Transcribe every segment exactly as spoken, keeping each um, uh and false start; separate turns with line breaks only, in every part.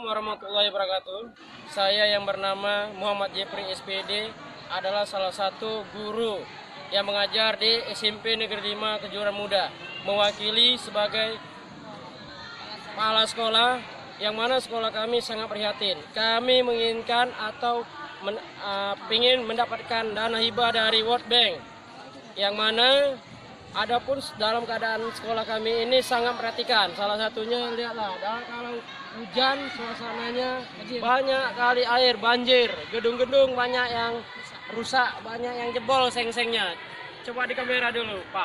warahmatullahi wabarakatuh. Saya yang bernama Muhammad Jepri S P D adalah salah satu guru yang mengajar di S M P Negeri lima Kejuaraan Muda, mewakili sebagai kepala sekolah, yang mana sekolah kami sangat prihatin. Kami menginginkan atau men, uh, ingin mendapatkan dana hibah dari World Bank, yang mana adapun dalam keadaan sekolah kami ini sangat perhatikan. Salah satunya lihatlah, kalau hujan suasananya banyak kali air banjir, gedung-gedung banyak yang rusak, banyak yang jebol seng-sengnya. Coba di kamera dulu, Pak.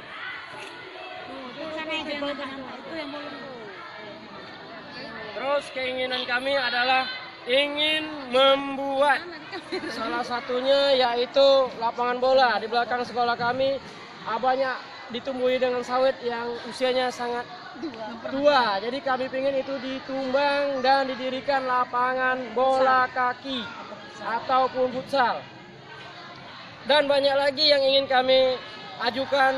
Terus keinginan kami adalah ingin membuat salah satunya yaitu lapangan bola di belakang sekolah kami. Banyak ditumbuhi dengan sawit yang usianya sangat tua. Jadi kami ingin itu ditumbang dan didirikan lapangan bola kaki ataupun futsal. Dan banyak lagi yang ingin kami ajukan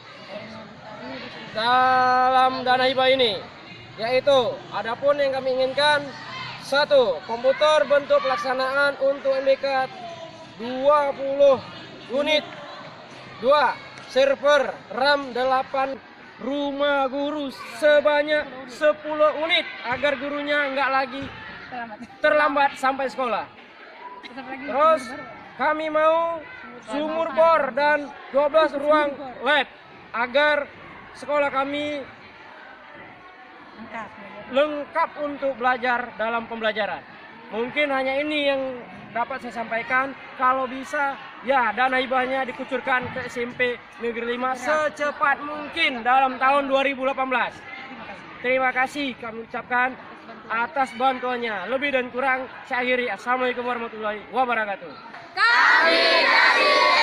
dalam dana hibah ini, yaitu adapun yang kami inginkan: satu, komputer bentuk pelaksanaan untuk M B K dua puluh unit. Dua, server RAM delapan, rumah guru sebanyak sepuluh unit agar gurunya nggak lagi terlambat sampai sekolah. Terus kami mau sumur bor dan dua belas ruang lab agar sekolah kami lengkap untuk belajar dalam pembelajaran. Mungkin hanya ini yang dapat saya sampaikan. Kalau bisa, ya dana hibahnya dikucurkan ke S M P Negeri lima secepat mungkin dalam tahun dua ribu delapan belas. Terima kasih kami ucapkan atas bantuannya. Lebih dan kurang saya akhiri. Assalamualaikum warahmatullahi wabarakatuh.
Kami dari